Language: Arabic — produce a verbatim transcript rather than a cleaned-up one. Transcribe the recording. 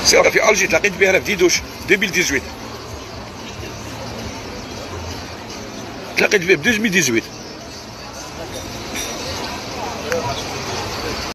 صورة في الجي تلاقيت بها انا في ديدوش ألفين وثمانية عشر، تلاقيت بها ب ألفين وثمانية عشر.